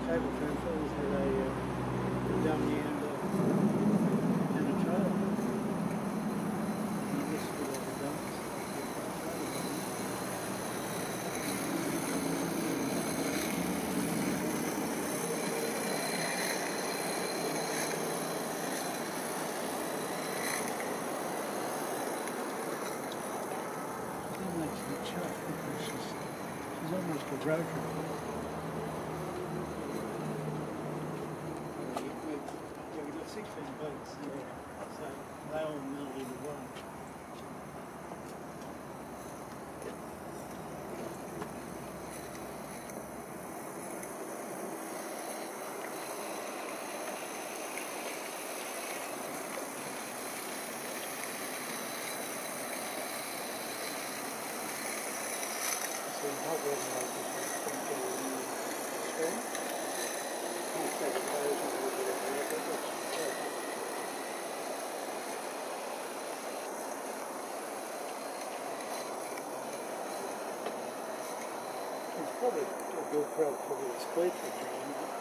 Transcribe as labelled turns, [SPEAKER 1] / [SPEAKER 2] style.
[SPEAKER 1] table transfers where they put down the end and a trailer. And this is what they've done. She's almost a broker. Yeah, we've got 16 boats there, so they all meld into one. It's probably a good crowd for the split.